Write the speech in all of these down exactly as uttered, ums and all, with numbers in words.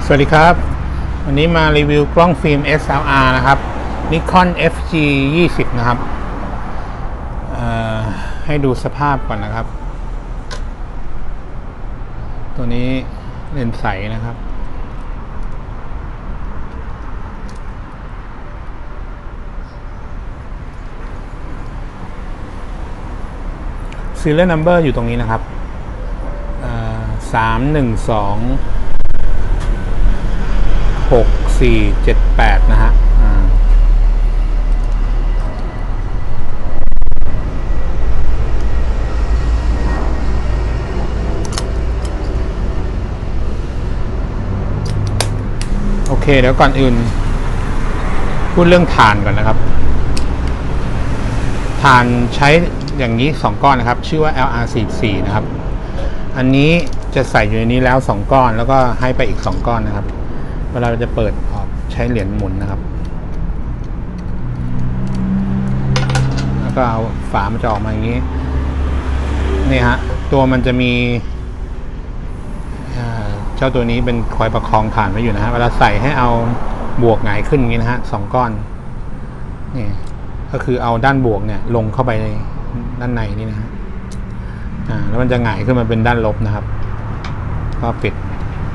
สวัสดีครับวันนี้มารีวิวกล้องฟิล์ม เอส แอล อาร์ นะครับ Nikon เอฟ จี ยี่สิบ นะครับให้ดูสภาพก่อนนะครับตัวนี้เลนส์ใสนะครับSerial Number อยู่ตรงนี้นะครับสาม หนึ่ง สอง หก สี่ เจ็ด แปดนะฮะโอเคเดี๋ยวก่อนอื่นพูดเรื่องถ่านก่อนนะครับถ่านใช้อย่างนี้สองก้อนนะครับชื่อว่า แอล อาร์ สี่สิบสี่ นะครับอันนี้จะใส่อยู่ในนี้แล้วสองก้อนแล้วก็ให้ไปอีกสองก้อนนะครับเวลาเราจะเปิดออกใช้เหรียญหมุนนะครับแล้วก็เอาฝามันจะออกมาอย่างนี้นี่ฮะตัวมันจะมีเจ้าตัวนี้เป็นคอยประคองถ่านไว้อยู่นะฮะเวลาใส่ให้เอาบวกหงายขึ้นอย่างนี้นะฮะสองก้อนนี่ก็คือเอาด้านบวกเนี่ยลงเข้าไปในด้านในนี่นะฮะอ่าแล้วมันจะหงายขึ้นมาเป็นด้านลบนะครับก็ปิด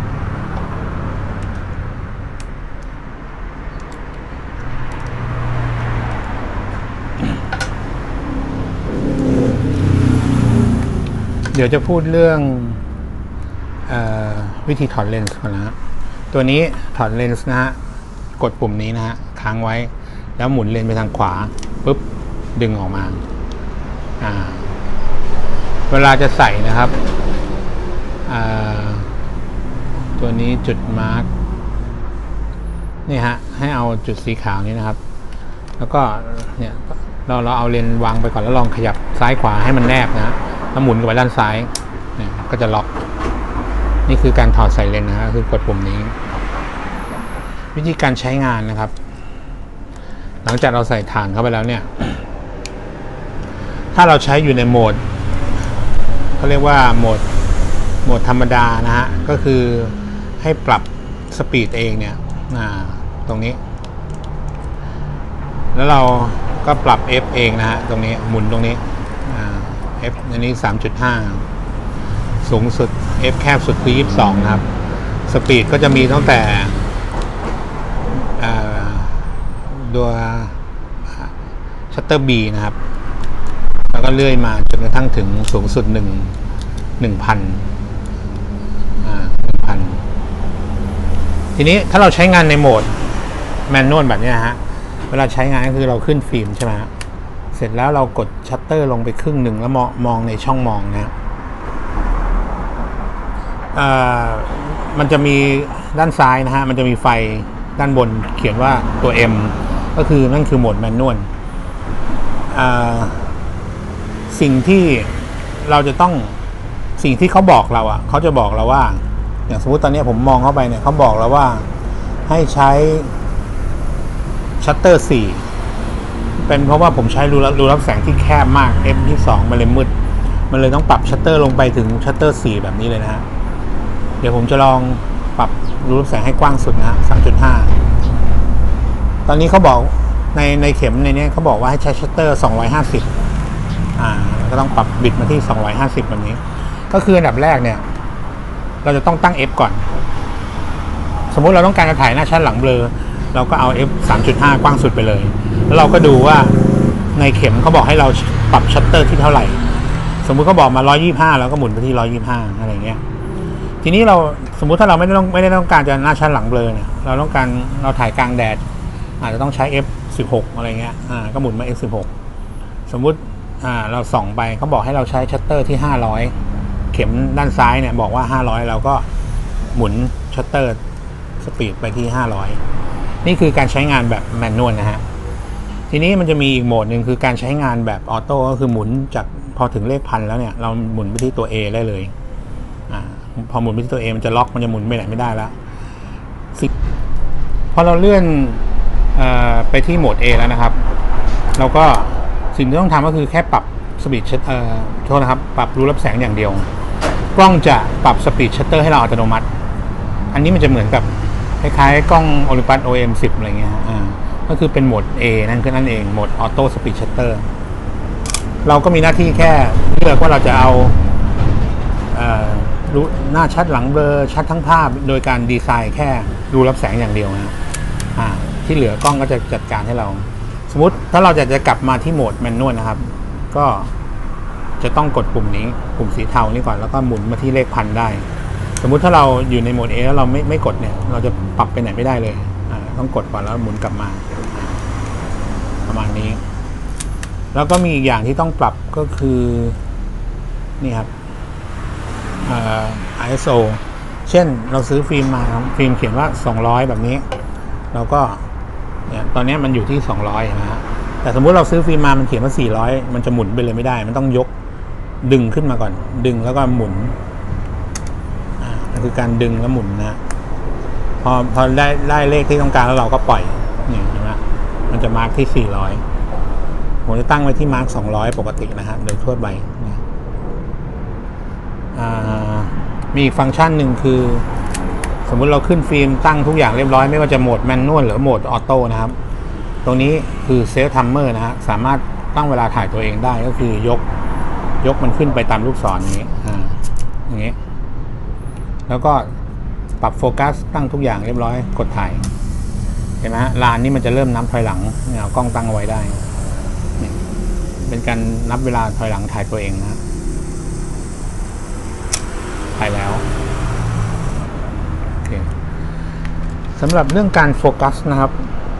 เดี๋ยวจะพูดเรื่องเอ่อวิธีถอดเลนส์ก่อนนะฮะตัวนี้ถอดเลนส์นะฮะกดปุ่มนี้นะฮะค้างไว้แล้วหมุนเลนส์ไปทางขวาปุ๊บดึงออกมาอ่าเวลาจะใส่นะครับตัวนี้จุดมาร์กนี่ฮะให้เอาจุดสีขาวนี้นะครับแล้วก็เนี่ยเราเราเอาเลนส์วางไปก่อนแล้วลองขยับซ้ายขวาให้มันแนบนะฮะแล้วหมุนไปด้านซ้ายเนี่ยก็จะล็อกนี่คือการถอดใส่เลนส์นะฮะคือกดปุ่มนี้วิธีการใช้งานนะครับหลังจากเราใส่ถ่านเข้าไปแล้วเนี่ยถ้าเราใช้อยู่ในโหมดเขาเรียกว่าโหมดโหมดธรรมดานะฮะก็คือให้ปรับสปีดเองเนี่ยตรงนี้แล้วเราก็ปรับ F เองนะฮะตรงนี้หมุนตรงนี้ F อันนี้ สามจุดห้า สูงสุด F แคบสุดคือยี่สิบสองนะครับสปีดก็จะมีตั้งแต่ตัวชัตเตอร์ B นะครับแล้วก็เลื่อยมาจนกระทั่งถึงสูงสุดหนึ่งหนึ่งพันอ่าหนึ่งพันทีนี้ถ้าเราใช้งานในโหมดแมนนวลแบบนี้ฮะเวลาใช้งานก็คือเราขึ้นฟิล์มใช่ไหมฮะเสร็จแล้วเรากดชัตเตอร์ลงไปครึ่งหนึ่งแล้วมองมองในช่องมองนะอ่ามันจะมีด้านซ้ายนะฮะมันจะมีไฟด้านบนเขียนว่าตัว M ก็คือนั่นคือโหมดแมนนวลสิ่งที่เราจะต้องสิ่งที่เขาบอกเราอ่ะเขาจะบอกเราว่าอย่างสมมติตอนนี้ผมมองเข้าไปเนี่ยเขาบอกเราว่าให้ใช้ชัตเตอร์สี่เป็นเพราะว่าผมใช้รูรูรับแสงที่แคบมาก F ยี่สิบสองมันเลยมืดมันเลยต้องปรับชัตเตอร์ลงไปถึงชัตเตอร์สี่แบบนี้เลยนะฮะเดี๋ยวผมจะลองปรับรูรับแสงให้กว้างสุดนะฮะ สามจุดห้า ตอนนี้เขาบอกในในเข็มในนี้เขาบอกว่าให้ใช้ชัตเตอร์สองร้อยห้าสิบอ่าก็ต้องปรับบิตมาที่สองร้อยห้าสิบแบบนี้ก็คืออันดับแรกเนี่ยเราจะต้องตั้ง F ก่อนสมมุติเราต้องการจะถ่ายหน้าชัดหลังเบลอเราก็เอา F สามจุดห้า กว้างสุดไปเลยแล้วเราก็ดูว่าในเข็มเขาบอกให้เราปรับชัตเตอร์ที่เท่าไหร่สมมุติเขาบอกมาหนึ่งร้อยยี่สิบห้าเราก็หมุนไปที่หนึ่งร้อยยี่สิบห้าอะไรเงี้ยทีนี้เราสมมุติถ้าเราไม่ได้ต้องไม่ได้ต้องการจะหน้าชัดหลังเบลอเนี่ยเราต้องการเราถ่ายกลางแดดอาจจะต้องใช้ F สิบหก อะไรเงี้ยอ่าก็หมุนมา F สิบหก สมมุติอ่าเราส่องไปเขาบอกให้เราใช้ชัตเตอร์ที่ห้าร้อยเข็มด้านซ้ายเนี่ยบอกว่าห้าร้อยเราก็หมุนชัตเตอร์สปีดไปที่ห้าร้อยนี่คือการใช้งานแบบแมนนวลนะฮะทีนี้มันจะมีอีกโหมดหนึ่งคือการใช้งานแบบออโต้ก็คือหมุนจากพอถึงเลขพันแล้วเนี่ยเราหมุนไปที่ตัว A ได้เลยอ่าพอหมุนไปที่ตัว A มันจะล็อกมันจะหมุนไปไหนไม่ได้แล้วพอเราเลื่อนไปที่โหมด A แล้วนะครับเราก็สิ่งที่ต้องทำก็คือแค่ปรับสปีดเอ่อโทษนะครับปรับรูรับแสงอย่างเดียวกล้องจะปรับสปีดชัตเตอร์ให้เราอัตโนมัติอันนี้มันจะเหมือนกับคล้ายๆกล้อง Olympus โอ เอ็ม สิบ อะไรเงี้ยอ่าก็คือเป็นโหมด A นั่นคือนั่นเองโหมด Auto Speed Shutter เราก็มีหน้าที่แค่เลือกว่าเราจะเอาเอ่อรูหน้าชัดหลังเบลอชัดทั้งภาพโดยการดีไซน์แค่รูรับแสงอย่างเดียวนะอ่าที่เหลือกล้องก็จะจัดการให้เราสมมติถ้าเราจะจะกลับมาที่โหมดแมนนวลนะครับก็จะต้องกดปุ่มนี้ปุ่มสีเทานี่ก่อนแล้วก็หมุนมาที่เลขพันได้สมมุติถ้าเราอยู่ในโหมด A แล้วเราไม่ไม่กดเนี่ยเราจะปรับไปไหนไม่ได้เลยอ่าต้องกดก่อนแล้วหมุนกลับมาประมาณนี้แล้วก็มีอีกอย่างที่ต้องปรับก็คือนี่ครับไอ เอส โอ เช่นเราซื้อฟิล์มมาฟิล์มเขียนว่าสองร้อยแบบนี้เราก็เนี่ยตอนนี้มันอยู่ที่สองร้อยนะฮะแต่สมมุติเราซื้อฟิล์มมามันเขียนว่าสี่ร้อยมันจะหมุนไปเลยไม่ได้มันต้องยกดึงขึ้นมาก่อนดึงแล้วก็หมุนอ่านั่นคือการดึงแล้วหมุนนะพอพอได้ได้เลขที่ต้องการแล้วเราก็ปล่อยนี่เห็นไหมมันจะมาร์กที่สี่ร้อยผมจะตั้งไว้ที่มาร์กสองร้อยปกตินะฮะโดยทั่วไปมีอีกฟังก์ชันหนึ่งคือสมมุติเราขึ้นฟิล์มตั้งทุกอย่างเรียบร้อยไม่ว่าจะโหมดแมนนวลหรือโหมดออโต้นะครับตรงนี้คือเซลฟ์ทัมเมอร์นะฮะสามารถตั้งเวลาถ่ายตัวเองได้ก็คือยกยกมันขึ้นไปตามลูกศรนี้อ่าอย่างนี้แล้วก็ปรับโฟกัสตั้งทุกอย่างเรียบร้อยกดถ่ายเห็นไหมฮะลานนี้มันจะเริ่มนับถอยหลังเนี่ยเอากล้องตั้งเอาไว้ได้เป็นการนับเวลาถอยหลังถ่ายตัวเองนะถ่ายแล้วโอเคสำหรับเรื่องการโฟกัสนะครับ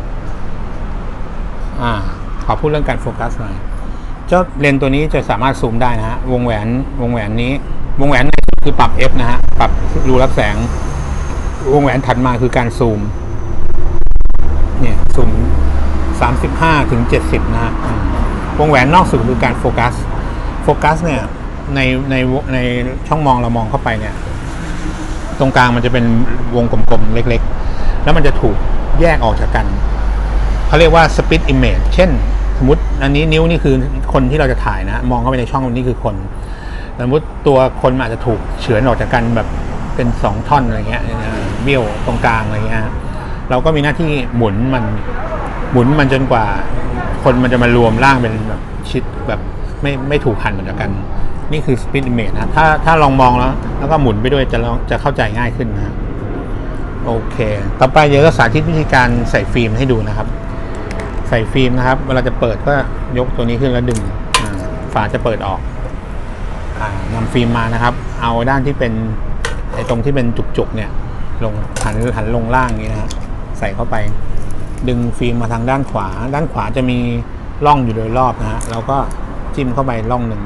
อ่าขอพูดเรื่องการโฟกัสหน่อยเจ้าเลนส์ตัวนี้จะสามารถซูมได้นะฮะวงแหวนวงแหวนนี้วงแหวนคือปรับ F นะฮะปรับรูรับแสงวงแหวนถัดมาคือการซูมเนี่ยซูมสามสิบห้าถึงเจ็ดสิบนะฮะวงแหวนนอกสุดคือการโฟกัสโฟกัสเนี่ยในในในช่องมองเรามองเข้าไปเนี่ยตรงกลางมันจะเป็นวงกลมๆเล็กๆแล้วมันจะถูกแยกออกจากกันเขาเรียกว่า split image เช่นสมมติอันนี้นิ้วนี่คือคนที่เราจะถ่ายนะมองเข้าไปในช่องนี้คือคนสมมติตัวคนอาจจะถูกเฉือนออกจากกันแบบเป็นสองท่อนอะไรเงี้ยเบี้ยวตรงกลางอะไรเงี้ยเราก็มีหน้าที่หมุนมันหมุนมันจนกว่าคนมันจะมารวมร่างเป็นแบบชิดแบบไม่ไม่ถูกหั่นออกจากกันนี่คือ split image นะถ้าถ้าลองมองแล้วแล้วก็หมุนไปด้วยจะลองจะเข้าใจง่ายขึ้นนะโอเคต่อไปเดี๋ยวจะสาธิตวิธีการใส่ฟิล์มให้ดูนะครับใส่ฟิล์มนะครับเวลาจะเปิดก็ยกตัวนี้ขึ้นแล้วดึงฝาจะเปิดออกนำฟิล์มมานะครับเอาด้านที่เป็นไอ้ตรงที่เป็นจุกๆเนี่ยลงหันหันลงล่างนี้นะฮะใส่เข้าไปดึงฟิล์มมาทางด้านขวาด้านขวาจะมีร่องอยู่โดยรอบนะฮะแล้วก็จิ้มเข้าไปร่องหนึ่ง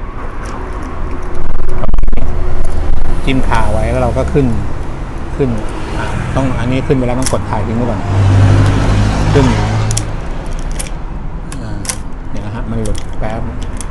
จิ้มคาไว้แล้วเราก็ขึ้นขึ้นต้องอันนี้ขึ้นไปแล้วต้องกดถ่ายทิ้งไว้ก่อนขึ้นเนี่ยนะฮะมันหลุดแป๊บ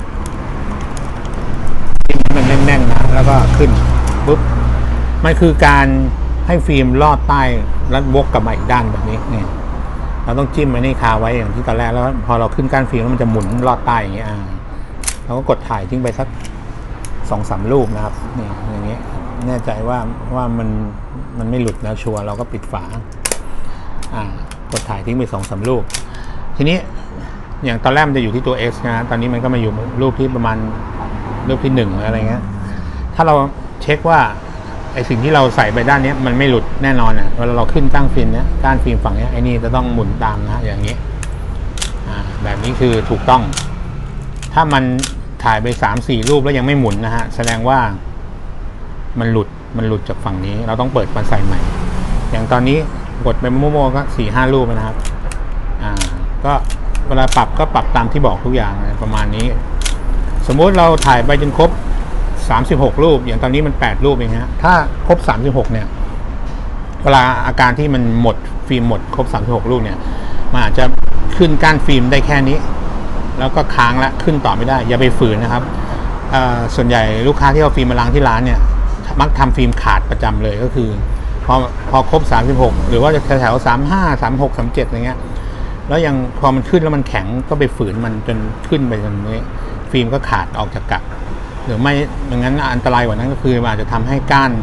จิ้มมันแน่นๆนะแล้วก็ขึ้นปุ๊บมันคือการให้ฟิล์มลอดใต้แล้ววกกลับมาอีกด้านแบบนี้เนี่ยเราต้องจิ้มไว้ในคาไว้อย่างที่ตอนแรกแล้วพอเราขึ้นก้านฟิล์มแล้วมันจะหมุนลอดใต้อย่างเงี้ยเราก็กดถ่ายทิ้งไปสักสองสามรูปนะครับนี่อย่างเงี้ยแน่ใจว่าว่ามันมันไม่หลุดแล้วชัวร์เราก็ปิดฝาอ่ากดถ่ายทิ้งไปสองสามรูปทีนี้อย่างตอนแรกมันจะอยู่ที่ตัว X นะตอนนี้มันก็มาอยู่รูปที่ประมาณรูปที่หนึ่งอะไรเงี้ยถ้าเราเช็คว่าไอสิ่งที่เราใส่ไปด้านนี้มันไม่หลุดแน่นอนอ่ะเวลาเราขึ้นตั้งฟิล์มเนี้ยก้านฟิล์มฝั่งนี้ไอ้นี่จะต้องหมุนตามนะอย่างนี้อ่าแบบนี้คือถูกต้องถ้ามันถ่ายไปสามสี่รูปแล้วยังไม่หมุนนะฮะแสดงว่ามันหลุดมันหลุดจากฝั่งนี้เราต้องเปิดมาใส่ใหม่อย่างตอนนี้กดไปโม่ๆก็สี่ห้ารูปนะครับอ่าก็เวลาปรับก็ปรับตามที่บอกทุกอย่างประมาณนี้สมมุติเราถ่ายไปจนครบสามสิบหกรูปอย่างตอนนี้มันแปดรูปเองฮะถ้าครบสามสิบหกเนี่ยเวลาอาการที่มันหมดฟิล์มหมดครบสามสิบหกรูปเนี่ยมันอาจจะขึ้นก้านฟิล์มได้แค่นี้แล้วก็ค้างแล้วขึ้นต่อไม่ได้อย่าไปฝืนนะครับส่วนใหญ่ลูกค้าที่เอาฟิล์มมาล้างที่ร้านเนี่ยมักทำฟิล์มขาดประจำเลยก็คือพอพอครบสามสิบหกหรือว่าจะแถวสามห้า สามหก สามเจ็ดอะไรเงี้ยแล้วยังพอมันขึ้นแล้วมันแข็งก็ไปฝืนมันจนขึ้นไปจนนี้ฟิล์มก็ขาดออกจากกักหรือไม่อย่างนั้นอันตรายกว่านั้นก็คืออาจจะทำให้ก้าน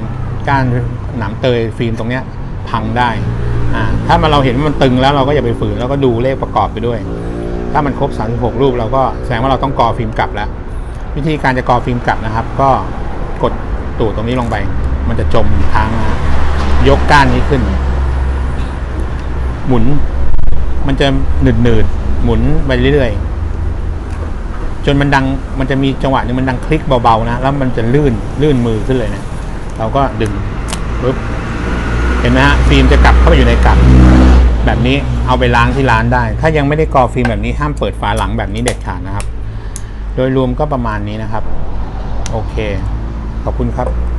ก้านหนามเตยฟิล์มตรงเนี้ยพังได้อ่าถ้ามันเราเห็นว่ามันตึงแล้วเราก็อย่าไปฝืนแล้วก็ดูเลขประกอบไปด้วยถ้ามันครบสามสิบหกรูปเราก็แสดงว่าเราต้องกอฟิล์มกลับแล้ววิธีการจะกอฟิล์มกลับนะครับก็กดตูดตรงนี้ลงไปมันจะจมทางยกก้านนี้ขึ้นหมุนมันจะหนืดหนืดหมุนไปเรื่อยๆจนมันดังมันจะมีจังหวะนึงมันดังคลิกเบาๆนะแล้วมันจะลื่นลื่นมือขึ้นเลยนะเราก็ดึงปึ๊บเห็นไหมฮะฟิล์มจะกลับเข้าไปอยู่ในกลับแบบนี้เอาไปล้างที่ร้านได้ถ้ายังไม่ได้กอฟิล์มแบบนี้ห้ามเปิดฝาหลังแบบนี้เด็ดขาดนะครับโดยรวมก็ประมาณนี้นะครับโอเคขอบคุณครับ